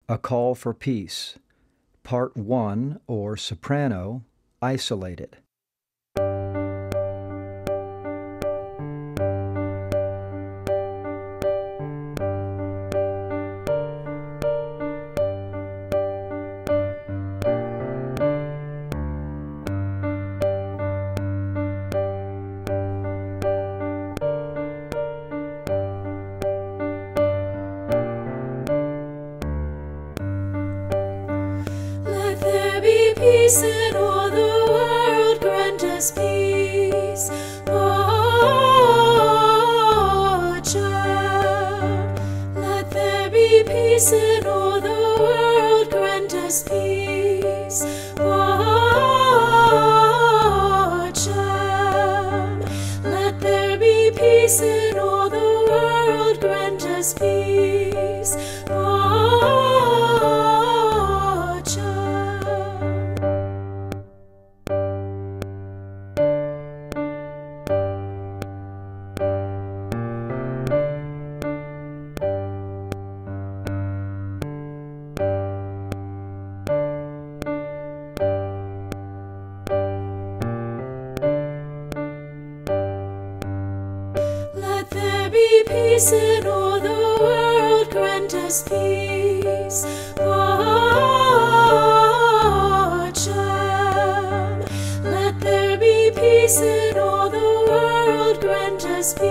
A Call for Peace, Part 1, or Soprano, Isolated. Peace in all the world, grant us peace. Oh, child, let there be peace in all the world, grant us peace. Oh, child, let there be peace in all the world, grant us peace. Oh, child. Let there be peace in all the world, grant us peace. Oh, child, let there be peace in all the world, grant us peace.